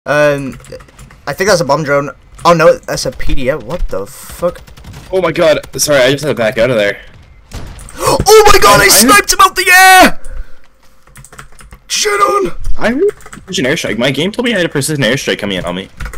I think that's a bomb drone. Oh no, that's a PDF. What the fuck? Oh my god. Sorry, I just had to back out of there. Oh my god, I sniped him out the air! Shit on! I heard precision airstrike. My game told me I had a precision airstrike coming in on me.